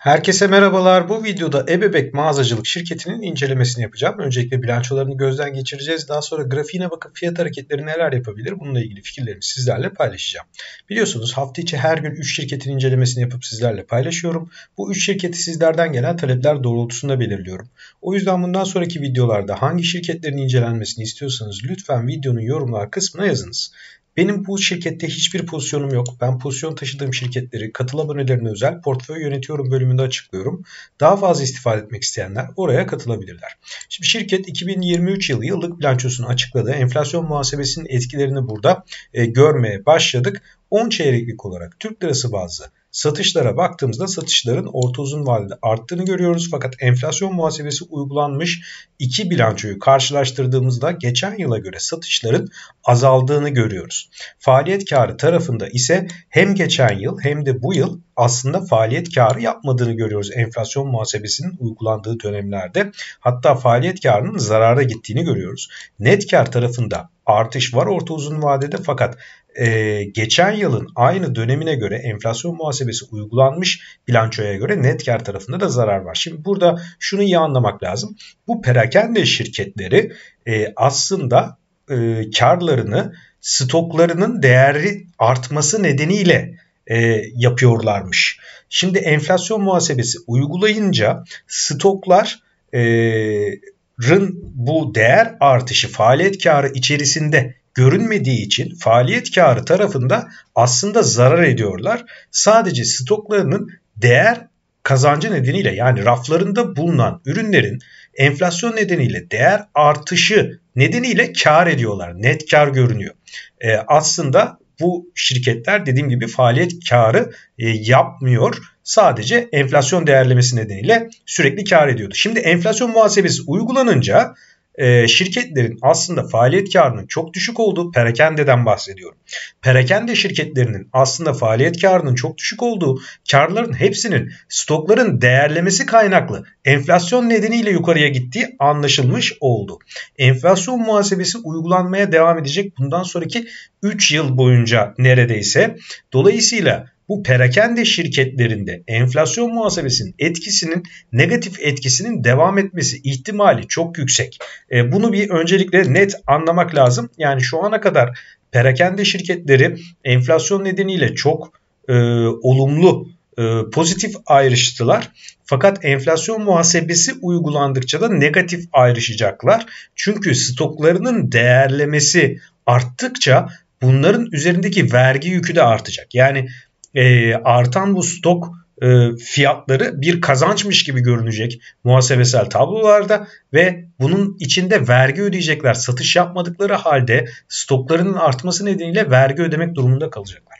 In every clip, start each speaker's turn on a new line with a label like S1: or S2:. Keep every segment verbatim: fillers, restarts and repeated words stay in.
S1: Herkese merhabalar. Bu videoda eBebek Mağazacılık şirketinin incelemesini yapacağım. Öncelikle bilançolarını gözden geçireceğiz. Daha sonra grafiğine bakıp fiyat hareketleri neler yapabilir bununla ilgili fikirlerimi sizlerle paylaşacağım. Biliyorsunuz hafta içi her gün üç şirketin incelemesini yapıp sizlerle paylaşıyorum. Bu üç şirketi sizlerden gelen talepler doğrultusunda belirliyorum. O yüzden bundan sonraki videolarda hangi şirketlerin incelenmesini istiyorsanız lütfen videonun yorumlar kısmına yazınız. Benim bu şirkette hiçbir pozisyonum yok. Ben pozisyon taşıdığım şirketleri katıl abonelerine özel portföy yönetiyorum bölümünde açıklıyorum. Daha fazla istifade etmek isteyenler oraya katılabilirler. Şimdi şirket iki bin yirmi üç yılı yıllık bilançosunu açıkladı. Enflasyon muhasebesinin etkilerini burada e, görmeye başladık. on çeyreklik olarak Türk lirası bazlı satışlara baktığımızda satışların orta uzun vadede arttığını görüyoruz. Fakat enflasyon muhasebesi uygulanmış iki bilançoyu karşılaştırdığımızda geçen yıla göre satışların azaldığını görüyoruz. Faaliyet karı tarafında ise hem geçen yıl hem de bu yıl aslında faaliyet karı yapmadığını görüyoruz enflasyon muhasebesinin uygulandığı dönemlerde. Hatta faaliyet karının zarara gittiğini görüyoruz. Net kar tarafında artış var orta uzun vadede fakat e, geçen yılın aynı dönemine göre enflasyon muhasebesi uygulanmış bilançoya göre net kar tarafında da zarar var. Şimdi burada şunu iyi anlamak lazım. Bu perakende şirketleri e, aslında e, karlarını stoklarının değeri artması nedeniyle e, yapıyorlarmış. Şimdi enflasyon muhasebesi uygulayınca stoklar e, rın bu değer artışı faaliyet karı içerisinde görünmediği için faaliyet karı tarafında aslında zarar ediyorlar. Sadece stoklarının değer kazancı nedeniyle yani raflarında bulunan ürünlerin enflasyon nedeniyle değer artışı nedeniyle kar ediyorlar. Net kar görünüyor. Ee, aslında bu şirketler dediğim gibi faaliyet karı e, yapmıyor. Sadece enflasyon değerlemesi nedeniyle sürekli kar ediyordu. Şimdi enflasyon muhasebesi uygulanınca e, şirketlerin aslında faaliyet karının çok düşük olduğu perakendeden bahsediyorum. Perakende şirketlerinin aslında faaliyet karının çok düşük olduğu, karların hepsinin stokların değerlemesi kaynaklı enflasyon nedeniyle yukarıya gittiği anlaşılmış oldu. Enflasyon muhasebesi uygulanmaya devam edecek bundan sonraki üç yıl boyunca neredeyse. Dolayısıyla bu perakende şirketlerinde enflasyon muhasebesinin etkisinin negatif etkisinin devam etmesi ihtimali çok yüksek. E, bunu bir öncelikle net anlamak lazım. Yani şu ana kadar perakende şirketleri enflasyon nedeniyle çok e, olumlu, e, pozitif ayrıştılar. Fakat enflasyon muhasebesi uygulandıkça da negatif ayrışacaklar. Çünkü stoklarının değerlemesi arttıkça bunların üzerindeki vergi yükü de artacak. Yani E, artan bu stok e, fiyatları bir kazançmış gibi görünecek muhasebesel tablolarda ve bunun içinde vergi ödeyecekler. Satış yapmadıkları halde stoklarının artması nedeniyle vergi ödemek durumunda kalacaklar.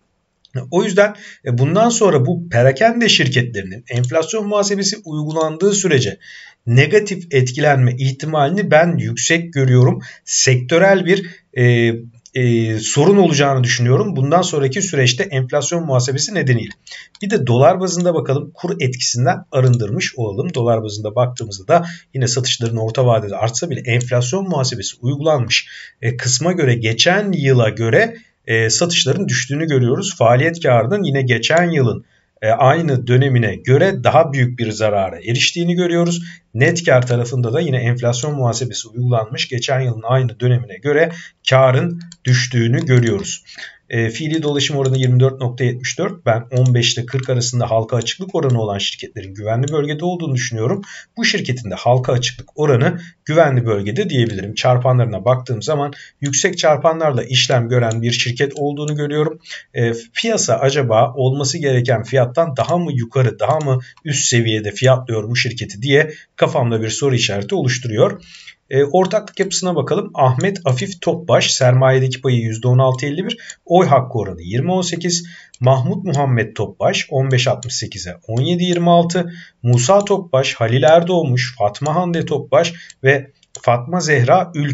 S1: O yüzden bundan sonra bu perakende şirketlerinin enflasyon muhasebesi uygulandığı sürece negatif etkilenme ihtimalini ben yüksek görüyorum. Sektörel bir e, e, sorun olacağını düşünüyorum bundan sonraki süreçte enflasyon muhasebesi nedeniyle. Bir de dolar bazında bakalım, kur etkisinden arındırmış olalım. Dolar bazında baktığımızda da yine satışların orta vadede artsa bile enflasyon muhasebesi uygulanmış e, kısma göre geçen yıla göre E, satışların düştüğünü görüyoruz. Faaliyet karının yine geçen yılın e, aynı dönemine göre daha büyük bir zarara eriştiğini görüyoruz. Net kar tarafında da yine enflasyon muhasebesi uygulanmış geçen yılın aynı dönemine göre karın düştüğünü görüyoruz. E, fiili dolaşım oranı yirmi dört nokta yetmiş dört. Ben on beş ile kırk arasında halka açıklık oranı olan şirketlerin güvenli bölgede olduğunu düşünüyorum. Bu şirketin de halka açıklık oranı güvenli bölgede diyebilirim. Çarpanlarına baktığım zaman yüksek çarpanlarla işlem gören bir şirket olduğunu görüyorum. E, piyasa acaba olması gereken fiyattan daha mı yukarı, daha mı üst seviyede fiyatlıyor bu şirketi diye kafamda bir soru işareti oluşturuyor. E, ortaklık yapısına bakalım. Ahmet Afif Topbaş sermayedeki payı yüzde on altı virgül elli bir, oy hakkı oranı yirmi virgül on sekiz, Mahmut Muhammed Topbaş on beş virgül altmış sekize on yedi virgül yirmi altı, Musa Topbaş, Halil Erdoğmuş, Fatma Hande Topbaş ve Fatma Zehra Ülker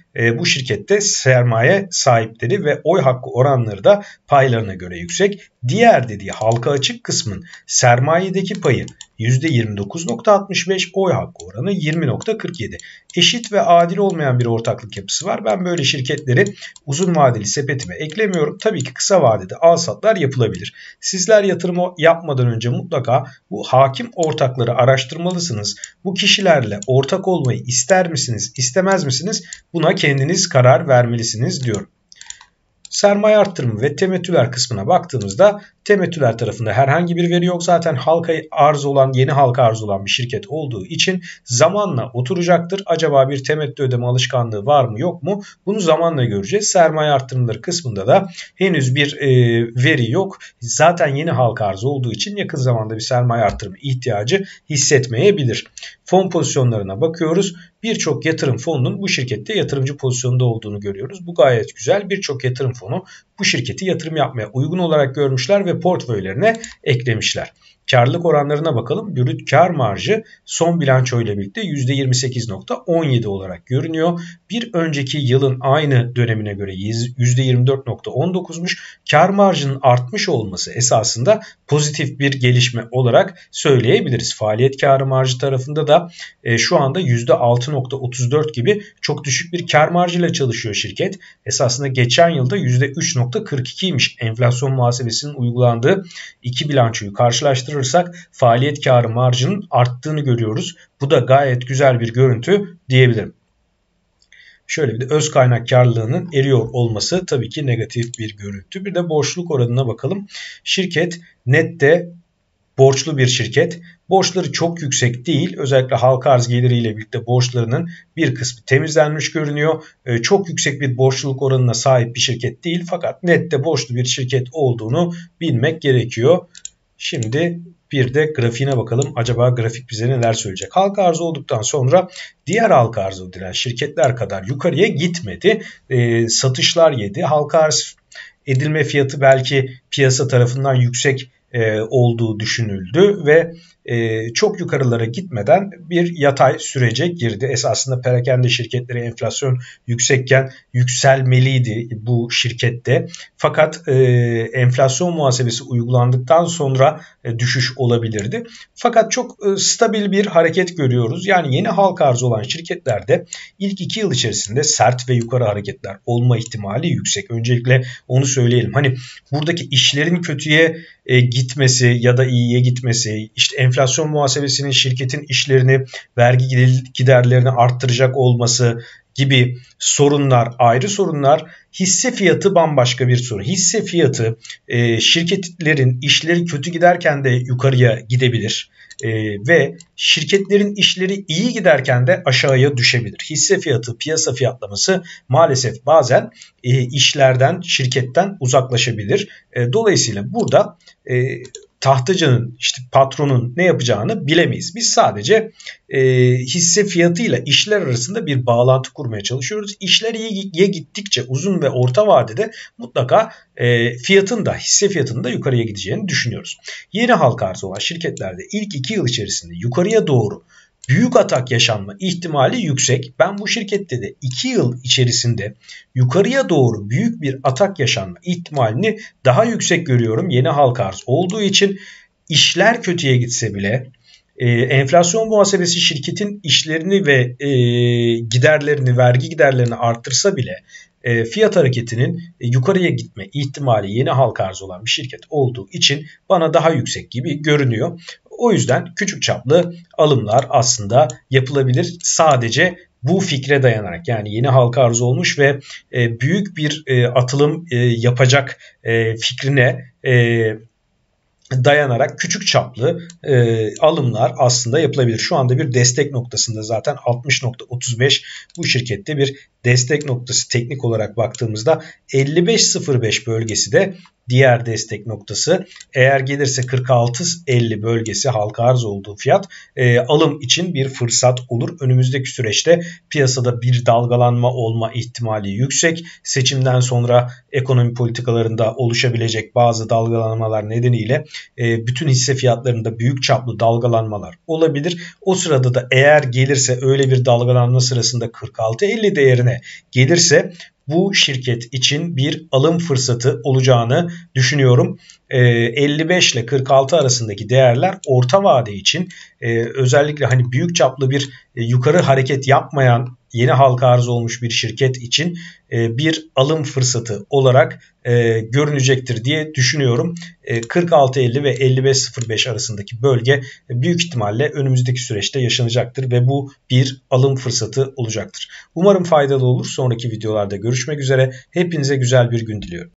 S1: e, bu şirkette sermaye sahipleri ve oy hakkı oranları da paylarına göre yüksek. Diğer dediği halka açık kısmın sermayedeki payı yüzde yirmi dokuz nokta altmış beş, oy hakkı oranı yirmi nokta kırk yedi. Eşit ve adil olmayan bir ortaklık yapısı var. Ben böyle şirketleri uzun vadeli sepetime eklemiyorum. Tabii ki kısa vadede al-satlar yapılabilir. Sizler yatırım yapmadan önce mutlaka bu hakim ortakları araştırmalısınız. Bu kişilerle ortak olmayı ister misiniz, istemez misiniz? Buna kendiniz karar vermelisiniz diyorum. Sermaye arttırımı ve temettüler kısmına baktığımızda temettüler tarafında herhangi bir veri yok. Zaten halka arz olan, yeni halka arz olan bir şirket olduğu için zamanla oturacaktır. Acaba bir temettü ödeme alışkanlığı var mı yok mu? Bunu zamanla göreceğiz. Sermaye arttırımları kısmında da henüz bir e, veri yok. Zaten yeni halka arz olduğu için yakın zamanda bir sermaye arttırımı ihtiyacı hissetmeyebilir. Fon pozisyonlarına bakıyoruz. Birçok yatırım fonunun bu şirkette yatırımcı pozisyonunda olduğunu görüyoruz. Bu gayet güzel. Birçok yatırım fonu bu şirketi yatırım yapmaya uygun olarak görmüşler ve portföylerine eklemişler. Karlılık oranlarına bakalım. Brüt kar marjı son bilanço ile birlikte yüzde yirmi sekiz nokta on yedi olarak görünüyor. Bir önceki yılın aynı dönemine göre yüzde yirmi dört nokta on dokuzmuş. Kar marjının artmış olması esasında pozitif bir gelişme olarak söyleyebiliriz. Faaliyet karı marjı tarafında da e, şu anda yüzde altı nokta otuz dört gibi çok düşük bir kar marjıyla çalışıyor şirket. Esasında geçen yılda yüzde üç nokta kırk ikiymiş. Enflasyon muhasebesinin uygulandığı iki bilançoyu karşılaştırırsak faaliyet karı marjının arttığını görüyoruz. Bu da gayet güzel bir görüntü diyebilirim. Şöyle bir de öz kaynak karlılığının eriyor olması tabii ki negatif bir görüntü. Bir de borçluluk oranına bakalım. Şirket nette borçlu bir şirket. Borçları çok yüksek değil. Özellikle halka arz geliriyle birlikte borçlarının bir kısmı temizlenmiş görünüyor. Ee, çok yüksek bir borçluluk oranına sahip bir şirket değil. Fakat nette borçlu bir şirket olduğunu bilmek gerekiyor. Şimdi bir de grafiğine bakalım. Acaba grafik bize neler söyleyecek? Halka arz olduktan sonra diğer halka arz edilen şirketler kadar yukarıya gitmedi. E, satışlar yedi. Halka arz edilme fiyatı belki piyasa tarafından yüksek e, olduğu düşünüldü ve e, çok yukarılara gitmeden bir yatay sürece girdi. Esasında perakende şirketleri enflasyon yüksekken yükselmeliydi bu şirkette. Fakat e, enflasyon muhasebesi uygulandıktan sonra e, düşüş olabilirdi. Fakat çok e, stabil bir hareket görüyoruz. Yani yeni halka arz olan şirketlerde ilk iki yıl içerisinde sert ve yukarı hareketler olma ihtimali yüksek. Öncelikle onu söyleyelim. Hani buradaki işlerin kötüye e, gitmesi ya da iyiye gitmesi, işte enflasyon muhasebesinin şirketin işlerini, vergi giderlerini arttıracak olması gibi sorunlar ayrı sorunlar. Hisse fiyatı bambaşka bir soru. Hisse fiyatı e, şirketlerin işleri kötü giderken de yukarıya gidebilir. E, ve şirketlerin işleri iyi giderken de aşağıya düşebilir. Hisse fiyatı, piyasa fiyatlaması maalesef bazen e, işlerden, şirketten uzaklaşabilir. E, dolayısıyla burada e, tahtacının, işte patronun ne yapacağını bilemeyiz. Biz sadece e, hisse fiyatıyla işler arasında bir bağlantı kurmaya çalışıyoruz. İşler iyiye gittikçe uzun ve orta vadede mutlaka e, fiyatın da, hisse fiyatının da yukarıya gideceğini düşünüyoruz. Yeni halka arz olan şirketlerde ilk iki yıl içerisinde yukarıya doğru büyük atak yaşanma ihtimali yüksek. Ben bu şirkette de iki yıl içerisinde yukarıya doğru büyük bir atak yaşanma ihtimalini daha yüksek görüyorum. Yeni halka arz olduğu için işler kötüye gitse bile e, enflasyon muhasebesi şirketin işlerini ve e, giderlerini, vergi giderlerini artırsa bile e, fiyat hareketinin e, yukarıya gitme ihtimali yeni halka arz olan bir şirket olduğu için bana daha yüksek gibi görünüyor. O yüzden küçük çaplı alımlar aslında yapılabilir. Sadece bu fikre dayanarak, yani yeni halka arz olmuş ve e, büyük bir e, atılım e, yapacak e, fikrine e, dayanarak küçük çaplı e, alımlar aslında yapılabilir. Şu anda bir destek noktasında zaten altmış nokta otuz beş bu şirkette bir destek noktası, teknik olarak baktığımızda elli beş nokta sıfır beş bölgesi de diğer destek noktası. Eğer gelirse kırk altı elli bölgesi halka arz olduğu fiyat e, alım için bir fırsat olur. Önümüzdeki süreçte piyasada bir dalgalanma olma ihtimali yüksek. Seçimden sonra ekonomi politikalarında oluşabilecek bazı dalgalanmalar nedeniyle e, bütün hisse fiyatlarında büyük çaplı dalgalanmalar olabilir. O sırada da eğer gelirse öyle bir dalgalanma sırasında kırk altı elli değerine gelirse bu şirket için bir alım fırsatı olacağını düşünüyorum. elli beş ile kırk altı arasındaki değerler orta vade için özellikle hani büyük çaplı bir yukarı hareket yapmayan yeni halka arz olmuş bir şirket için bir alım fırsatı olarak görünecektir diye düşünüyorum. kırk altı elli ve elli beş sıfır beş arasındaki bölge büyük ihtimalle önümüzdeki süreçte yaşanacaktır ve bu bir alım fırsatı olacaktır. Umarım faydalı olur. Sonraki videolarda görüşmek üzere. Hepinize güzel bir gün diliyorum.